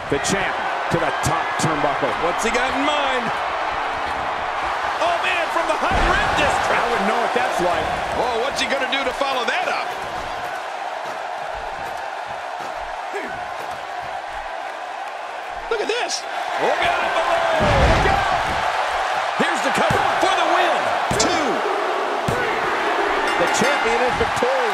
The champ to the top turnbuckle. What's he got in mind? Oh, man, from the high rim district. I wouldn't know what that's like. Oh, what's he going to do to follow that up? Look at this. Look out below. Look out. Here's the cover for the win. 2. The champion is victorious.